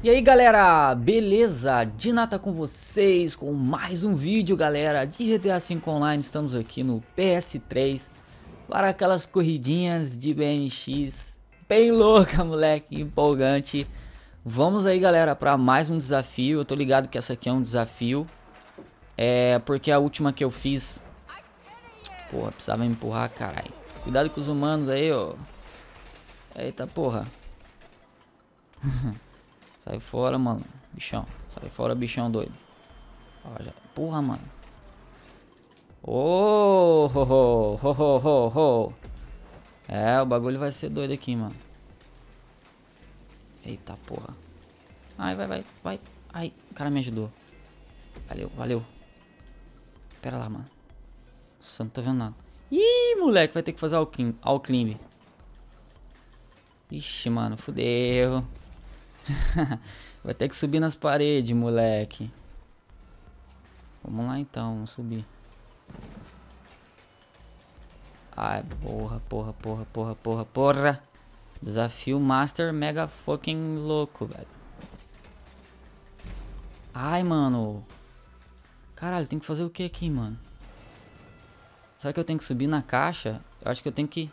E aí galera, beleza? Dinata com vocês com mais um vídeo, galera, de GTA V Online. Estamos aqui no PS3 para aquelas corridinhas de BMX bem louca, moleque, empolgante. Vamos aí, galera, para mais um desafio. Eu tô ligado que essa aqui é um desafio, porque a última que eu fiz, porra, precisava empurrar, caralho. Cuidado com os humanos aí, ó. Eita porra. Sai fora, mano. Bichão. Sai fora, bichão doido. Ó, já... Porra, mano. Oh, ho, ho, ho, ho, ho, ho. É, o bagulho vai ser doido aqui, mano. Eita porra. Ai, vai. Ai, o cara me ajudou. Valeu. Pera lá, mano. Nossa, não tô vendo nada. Ih, moleque, vai ter que fazer all climb. Ixi, mano, fudeu. Vai ter que subir nas paredes, moleque. Vamos lá então, vamos subir. Ai, porra. Desafio Master Mega fucking louco, velho. Ai, mano. Caralho, tem que fazer o que aqui, mano? Será que eu tenho que subir na caixa? Eu acho que eu tenho que...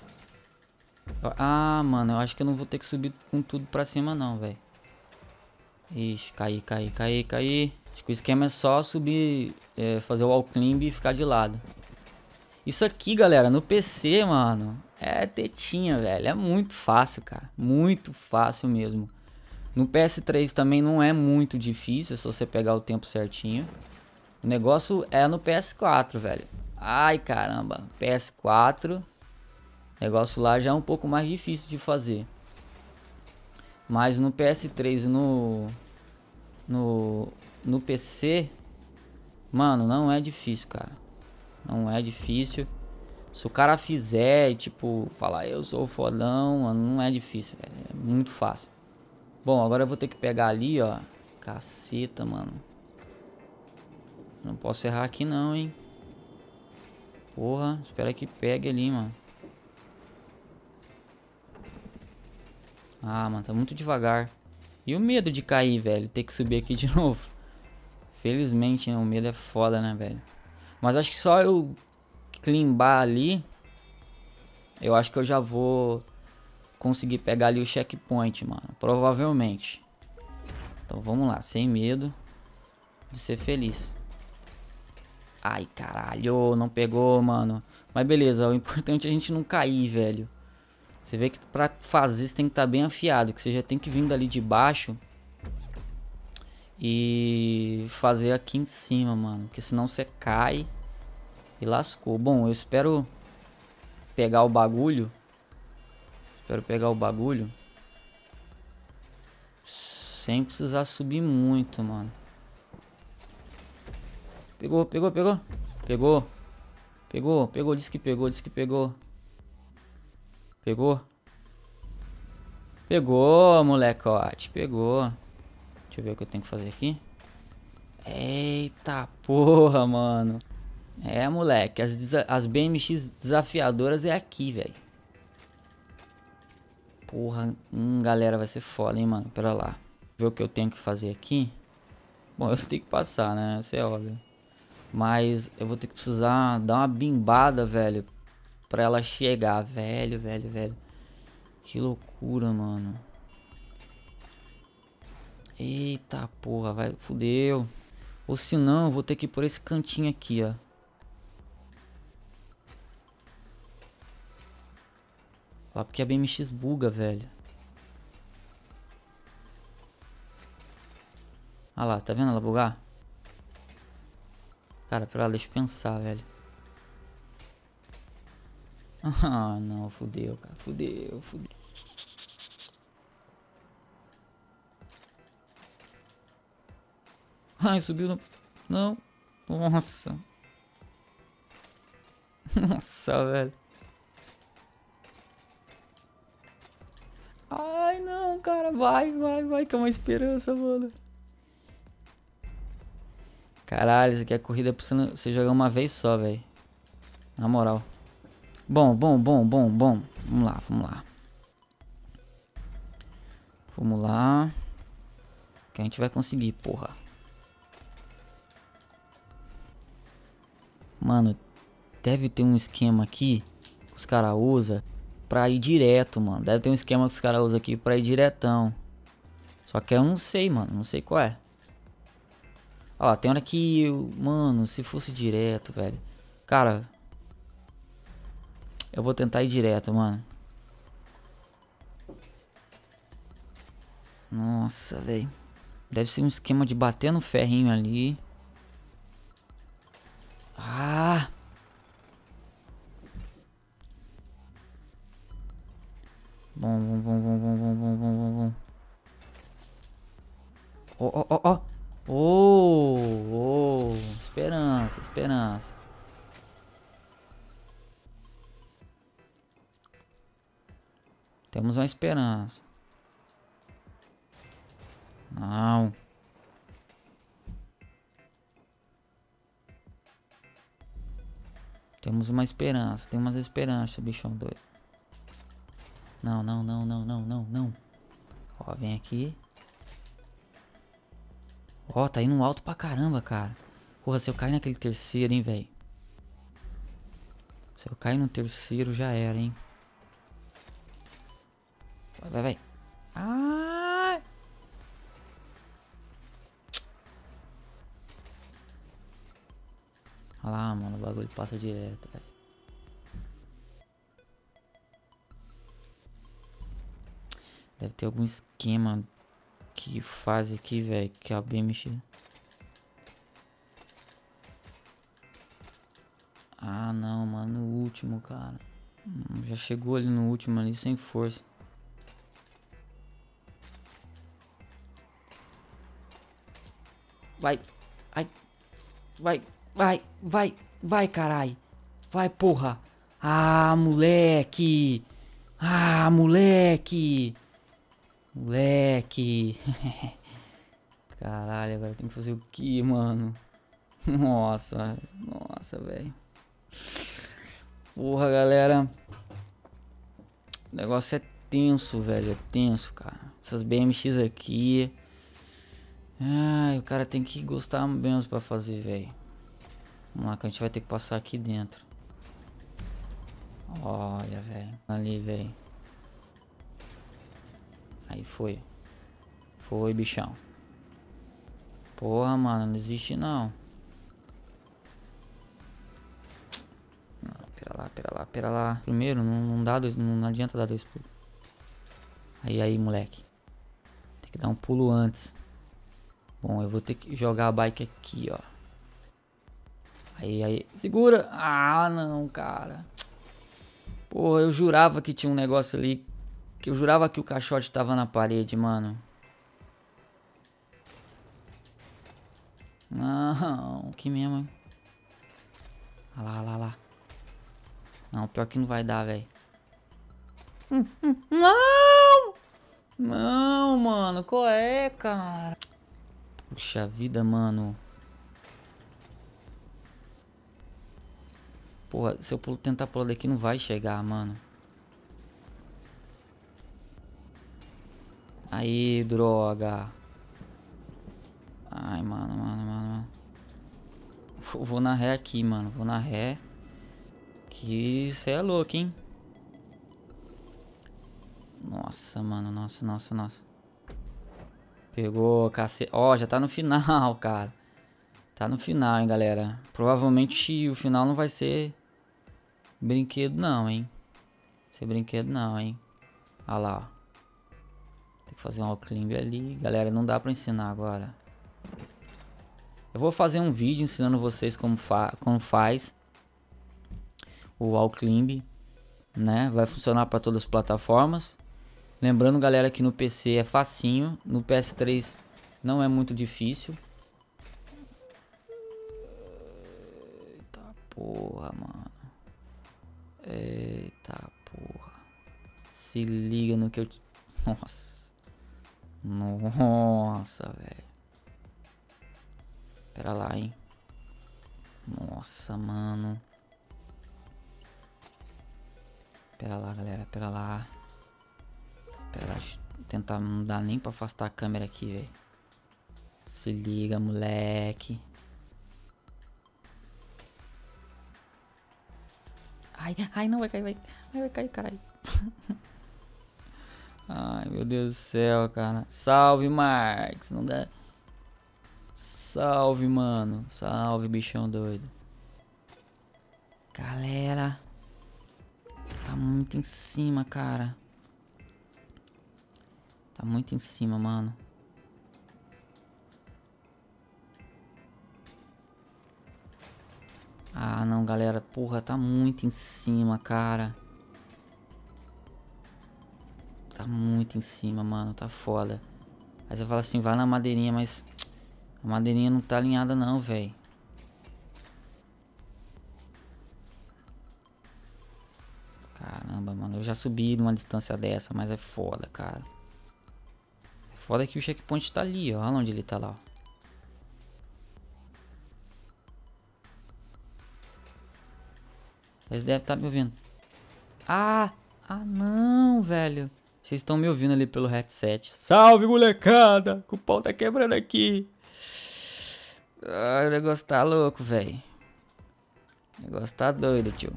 Ah, mano, eu acho que eu não vou ter que subir com tudo pra cima não, velho. Ixi, caí. Acho que o esquema é só subir, fazer o wall climb e ficar de lado. Isso aqui, galera, no PC, mano, é tetinha, velho. É muito fácil, cara. Muito fácil mesmo. No PS3 também não é muito difícil, se você pegar o tempo certinho. O negócio é no PS4, velho. Ai, caramba. PS4... O negócio lá já é um pouco mais difícil de fazer. Mas no PS3 e no PC, mano, não é difícil, cara. Não é difícil. Se o cara fizer e tipo, falar eu sou o fodão, mano, não é difícil, velho. É muito fácil. Bom, agora eu vou ter que pegar ali, ó. Caceta, mano. Não posso errar aqui não, hein. Porra, espera que pegue ali, mano. Ah, mano, tá muito devagar. E o medo de cair, velho. Ter que subir aqui de novo. Felizmente, né? O medo é foda, né, velho? Mas acho que só eu climbar ali, eu acho que eu já vou conseguir pegar ali o checkpoint, mano. Provavelmente. Então vamos lá, sem medo de ser feliz. Ai, caralho, não pegou, mano. Mas beleza, o importante é a gente não cair, velho. Você vê que pra fazer você tem que estar bem afiado. Que você já tem que vir dali de baixo e fazer aqui em cima, mano. Porque senão você cai e lascou. Bom, eu espero pegar o bagulho. Sem precisar subir muito, mano. Pegou. Disse que pegou. Pegou, molecote. Pegou. Deixa eu ver o que eu tenho que fazer aqui. Eita porra, mano. É, moleque. As BMX desafiadoras é aqui, velho. Porra. Galera, vai ser foda, hein, mano. Pera lá. Ver o que eu tenho que fazer aqui. Bom, eu tenho que passar, né? Isso é óbvio. Mas eu vou ter que precisar dar uma bimbada, velho. Pra ela chegar. Velho. Que loucura, mano. Eita porra, vai, fudeu. Ou se não, eu vou ter que ir por esse cantinho aqui, ó. Lá porque a BMX buga, velho. Ah lá, tá vendo ela bugar? Cara, pera lá, deixa eu pensar, velho. Ah, não, fudeu, cara. Fudeu. Ai, subiu no... Não. Nossa. Nossa, velho. Ai, não, cara. Vai. Que é uma esperança, mano. Caralho, isso aqui é corrida pra você jogar uma vez só, velho. Na moral. Bom. Vamos lá. Que a gente vai conseguir, porra. Mano, deve ter um esquema aqui que os caras usam pra ir direto, mano. Deve ter um esquema que os caras usam aqui pra ir diretão. Só que eu não sei, mano. Não sei qual é. Ó, tem hora que eu... Mano, se fosse direto, velho. Cara... Eu vou tentar ir direto, mano. Nossa, velho. Deve ser um esquema de bater no ferrinho ali. Ah! Bom. Ó. Oh. Esperança. Temos uma esperança. Não. Temos uma esperança. Tem umas esperanças, bichão doido. Não. Ó, vem aqui. Ó, tá indo alto pra caramba, cara. Porra, se eu cair naquele terceiro, hein, velho. Se eu cair no terceiro, já era, hein. Vai. Ah! Olha lá, mano, o bagulho passa direto, velho. Deve ter algum esquema que faz aqui, velho, que é bem mexido. Ah, não, mano, no último, cara. Já chegou ali no último ali sem força. Vai. Ai. Vai, carai. Vai, porra. Ah, moleque. Moleque. Caralho, agora tem que fazer o que, mano? Nossa, velho. Porra, galera. O negócio é tenso, velho. É tenso, cara. Essas BMX aqui. Ai, o cara tem que gostar mesmo pra fazer, velho. Vamos lá, que a gente vai ter que passar aqui dentro. Olha, velho. Ali, velho. Aí foi. Foi, bichão. Porra, mano, não existe não. Não, pera lá. Primeiro, não dá dois, não adianta dar 2 pulos. Aí, moleque. Tem que dar um pulo antes. Bom, eu vou ter que jogar a bike aqui, ó. Aí. Segura. Ah, não, cara. Porra, eu jurava que tinha um negócio ali. Que eu jurava que o caixote tava na parede, mano. Não, que mesmo. Olha lá. Não, pior que não vai dar, velho. Não! Não, mano, qual é, cara? Puxa vida, mano. Porra, se eu tentar pular daqui não vai chegar, mano. Aí, droga. Ai, mano. Vou na ré aqui, mano. Vou na ré. Que cê é louco, hein? Nossa, mano. Nossa. Pegou, cacete. Ó, já tá no final, cara. Tá no final, hein, galera. Provavelmente o final não vai ser brinquedo, não, hein. Ser brinquedo, não, hein. Olha lá, ó. Tem que fazer um wall climb ali. Galera, não dá pra ensinar agora. Eu vou fazer um vídeo ensinando vocês como faz o wall climb, né? Vai funcionar para todas as plataformas. Lembrando, galera, que no PC é facinho, no PS3 não é muito difícil. Eita porra, mano. Eita porra. Se liga no que eu... Nossa, velho. Pera lá, hein. Nossa, mano. Pera lá, galera. Pera lá. Tentar, não dá nem pra afastar a câmera aqui, velho. Se liga, moleque. Ai, não, vai cair, vai cair, caralho. Ai, meu Deus do céu, cara. Salve, Marx. Não dá. Salve, mano. Salve, bichão doido. Galera. Tá muito em cima, cara. Tá muito em cima, mano. Ah, não, galera. Porra, tá muito em cima, cara. Tá muito em cima, mano. Tá foda. Aí você fala assim, vai na madeirinha, mas... A madeirinha não tá alinhada não, velho. Caramba, mano. Eu já subi numa distância dessa, mas é foda, cara. É foda que o checkpoint tá ali, ó. Olha onde ele tá lá, ó. Eles devem estar me ouvindo. Ah! Ah, não, velho. Vocês estão me ouvindo ali pelo headset. Salve, molecada! Que o pau tá quebrando aqui. Ah, o negócio tá louco, velho. O negócio tá doido, tio.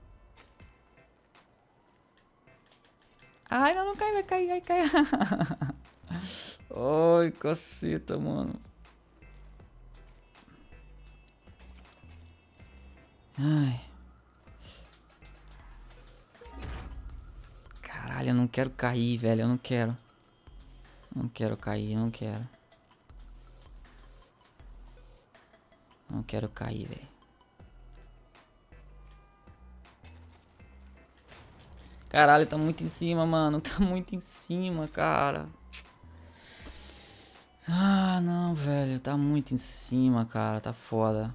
Ai, não, não cai, vai cair, vai cair. Ai, caceta, mano. Ai. Caralho, eu não quero cair, velho. Eu não quero. Não quero cair, não quero. Não quero cair, velho. Caralho, tá muito em cima, mano. Tá muito em cima, cara. Ah, não, velho. Tá muito em cima, cara. Tá foda.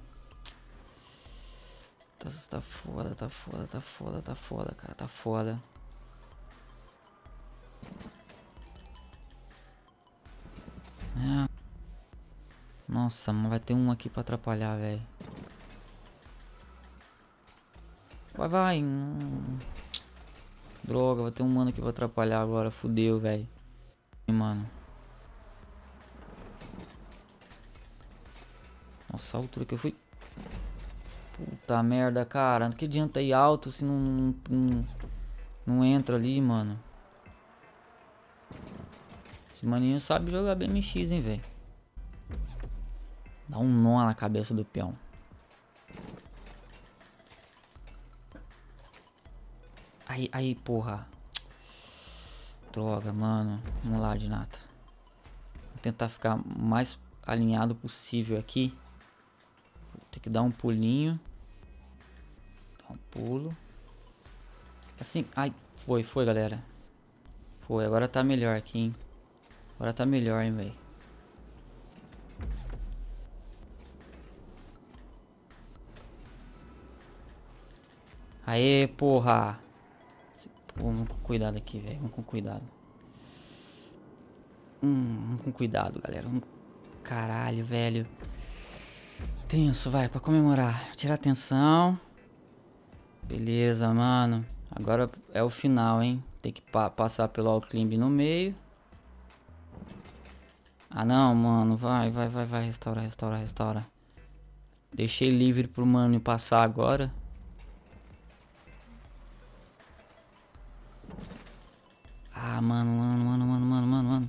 Tá foda, tá foda, tá foda, tá foda, cara. Tá foda. É. Nossa, mas vai ter um aqui pra atrapalhar, velho. Vai. Droga, vai ter um mano aqui pra atrapalhar agora. Fudeu, velho. Mano. Nossa, a altura que eu fui. Puta merda, cara. Não que adianta ir alto se não entra ali, mano. Esse maninho sabe jogar BMX, hein, velho. Dá um nó na cabeça do peão. Aí, porra. Droga, mano. Vamos lá, de nata. Vou tentar ficar mais alinhado possível aqui. Vou ter que dar um pulinho. Dar um pulo. Assim, ai, foi, galera. Foi, agora tá melhor aqui, hein. Agora tá melhor, hein, velho. Aê, porra. Pô, vamos com cuidado aqui, velho. Vamos com cuidado. Vamos com cuidado, galera. Caralho, velho. Tenso, vai, pra comemorar. Tirar atenção. Beleza, mano. Agora é o final, hein. Tem que passar pelo all-climb no meio. Ah, não, mano. Vai. Restaura. Deixei livre pro mano passar agora. Ah, mano.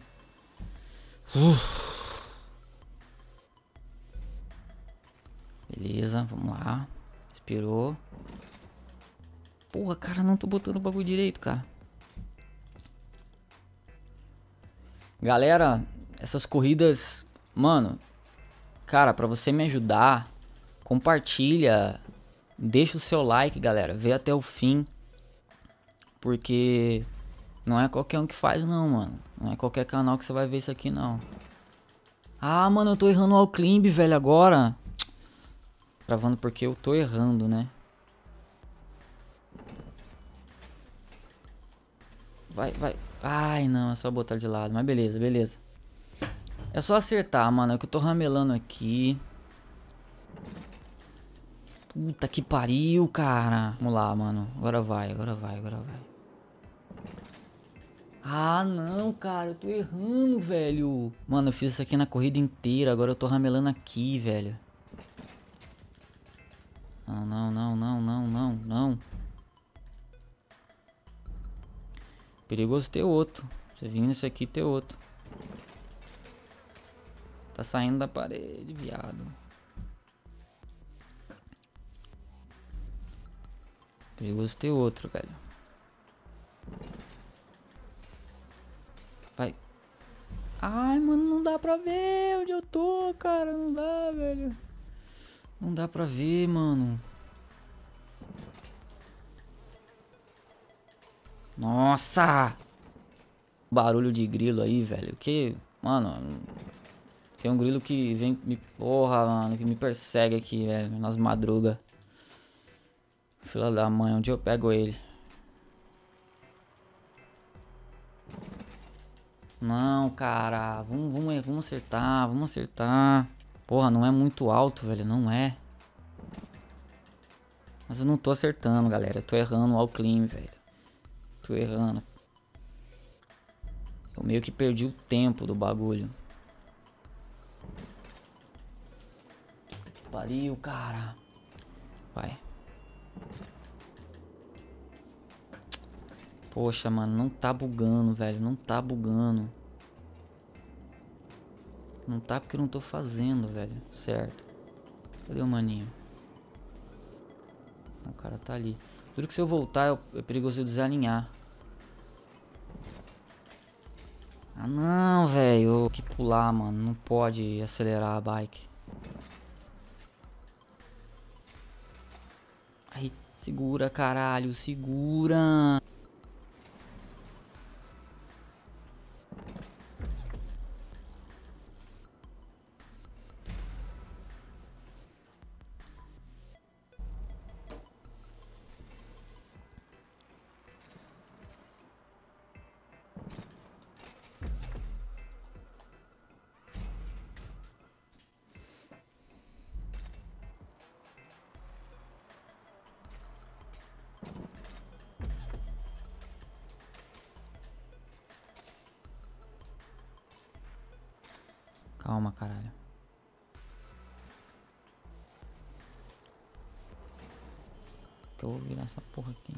Beleza, vamos lá. Esperou. Porra, cara, não tô botando o bagulho direito, cara. Galera, essas corridas... Mano, cara, pra você me ajudar, compartilha. Deixa o seu like, galera. Vê até o fim. Porque... Não é qualquer um que faz, não, mano. Não é qualquer canal que você vai ver isso aqui, não. Ah, mano, eu tô errando o all-climb, velho, agora. Gravando porque eu tô errando, né? Vai. Ai, não, é só botar de lado. Mas beleza. É só acertar, mano. É que eu tô ramelando aqui. Puta que pariu, cara. Vamos lá, mano. Agora vai. Ah, não, cara, eu tô errando, velho. Mano, eu fiz isso aqui na corrida inteira, agora eu tô ramelando aqui, velho. Não, não, não, não, não, não, não. Perigoso ter outro. Você vindo isso aqui ter outro. Tá saindo da parede, viado. Perigoso ter outro, velho. Vai. Ai, mano, não dá pra ver onde eu tô, cara. Não dá, velho. Não dá pra ver, mano. Nossa! Barulho de grilo aí, velho. Que, mano, tem um grilo que vem me... Porra, mano, que me persegue aqui, velho. Nas madrugas. Fila da mãe, onde eu pego ele? Não, cara. Vamos acertar, vamos acertar. Porra, não é muito alto, velho. Não é. Mas eu não tô acertando, galera. Eu tô errando o all clean, velho. Tô errando. Eu meio que perdi o tempo do bagulho. Pariu, cara. Vai. Poxa, mano, não tá bugando, velho. Não tá bugando. Não tá porque eu não tô fazendo, velho. Certo. Cadê o maninho? O cara tá ali. Juro que se eu voltar é perigoso eu desalinhar. Ah, não, velho. Que pular, mano. Não pode acelerar a bike. Aí, segura, caralho. Segura. Calma, caralho. Que eu vou virar essa porra aqui.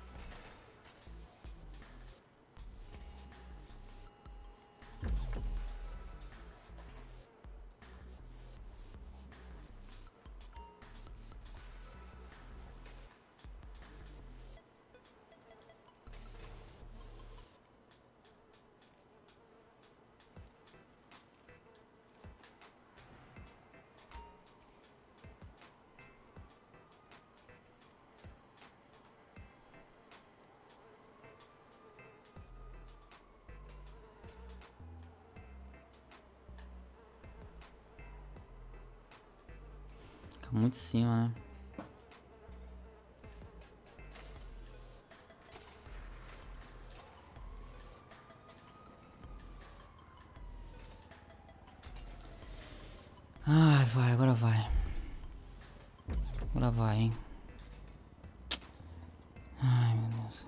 Fica muito em cima, né? Ai, vai, agora vai. Agora vai, hein? Ai, meu Deus.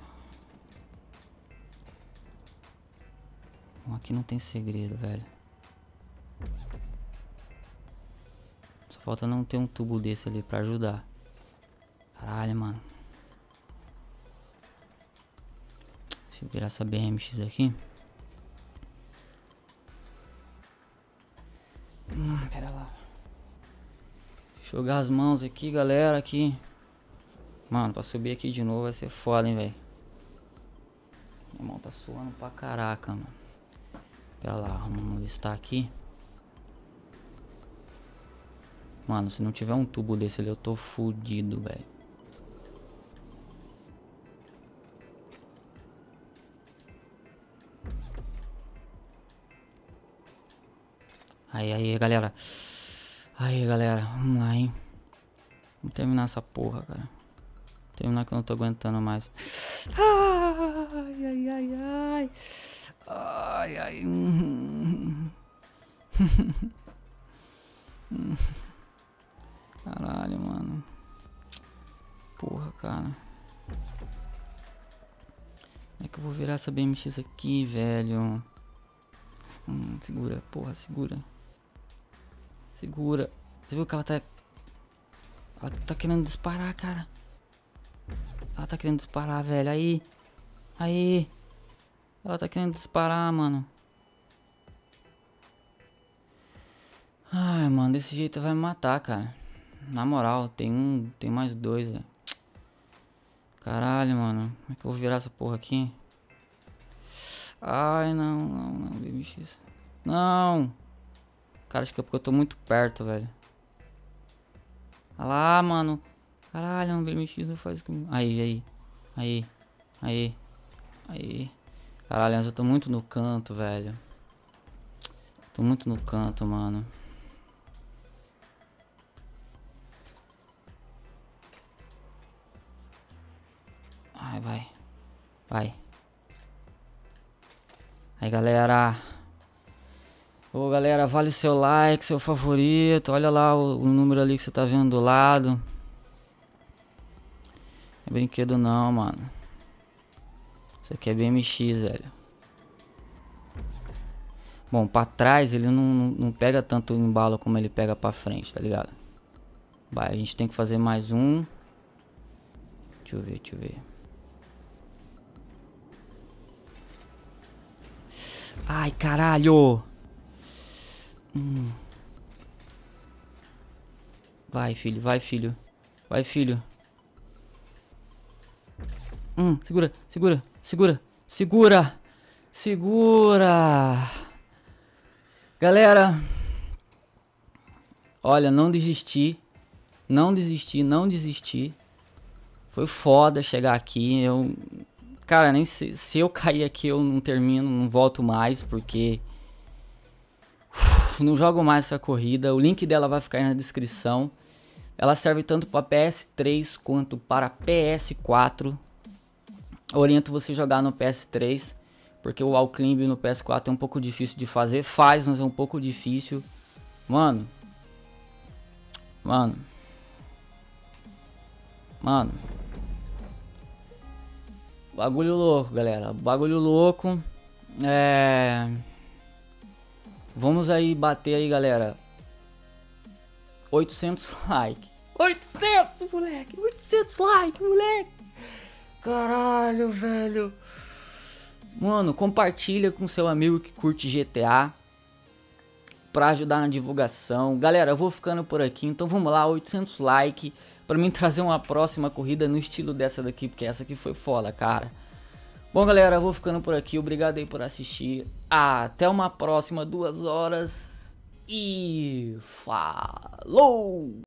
Bom, aqui não tem segredo, velho. Só falta não ter um tubo desse ali pra ajudar. Caralho, mano. Deixa eu virar essa BMX aqui. Pera lá. Jogar as mãos aqui, galera, aqui. Mano, pra subir aqui de novo vai ser foda, hein, velho. Minha mão tá suando pra caraca, mano. Pera lá, vamos listar aqui. Mano, se não tiver um tubo desse ali, eu tô fudido, velho. Aí, galera. Aí, galera. Vamos lá, hein. Vamos terminar essa porra, cara. Terminar que eu não tô aguentando mais. Ai, ai, ai, ai. Ai, ai. Caralho, mano. Porra, cara. Como é que eu vou virar essa BMX aqui, velho? Segura, porra, segura. Segura. Você viu que ela tá... Ela tá querendo disparar, cara. Ela tá querendo disparar, velho. Aí. Aí. Ela tá querendo disparar, mano. Ai, mano, desse jeito vai me matar, cara. Na moral, tem mais dois, velho. Caralho, mano. Como é que eu vou virar essa porra aqui? Ai, não, BMX. Não. Cara, acho que é porque eu tô muito perto, velho. Olha lá, mano. Caralho, não, BMX não faz comigo. Aí. Caralho, mas eu tô muito no canto, velho. Tô muito no canto, mano. Ai, vai. Aí, galera. Ô, galera, vale seu like, seu favorito. Olha lá o número ali que você tá vendo do lado. Não é brinquedo não, mano. Isso aqui é BMX, velho. Bom, pra trás ele não pega tanto embalo como ele pega pra frente, tá ligado? Vai, a gente tem que fazer mais um. Deixa eu ver. Ai, caralho! Vai, filho. Segura! Galera, olha, não desisti. Foi foda chegar aqui. Cara, nem se eu cair aqui eu não termino, não volto mais, porque não jogo mais essa corrida. O link dela vai ficar aí na descrição. Ela serve tanto para PS3 quanto para PS4. Eu oriento você jogar no PS3, porque o wall climb no PS4 é um pouco difícil de fazer. Mas é um pouco difícil. Mano. Bagulho louco, galera. Bagulho louco. Vamos aí bater aí, galera. 800 likes. 800, moleque. 800 likes, moleque. Caralho, velho. Mano, compartilha com seu amigo que curte GTA. Pra ajudar na divulgação. Galera, eu vou ficando por aqui. Então vamos lá, 800 likes. Pra mim trazer uma próxima corrida no estilo dessa daqui. Porque essa aqui foi foda, cara. Bom, galera, eu vou ficando por aqui. Obrigado aí por assistir. Até uma próxima 2 horas. E falou!